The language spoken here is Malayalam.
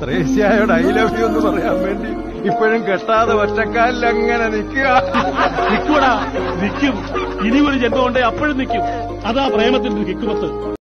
ത്രേസ്യായോട് ഐ ലവ് യു എന്ന് പറയാൻ വേണ്ടി ഇപ്പോഴും കെട്ടാതെ ഒറ്റക്കാലിൽ അങ്ങനെ നിൽക്കൂടാ, നിൽക്കും. ഇനി ഒരു ജന്മം കൊണ്ടേ അപ്പോഴും നിൽക്കും. അതാ പ്രേമത്തിന്റെ ഹിക്കുമത്ത്.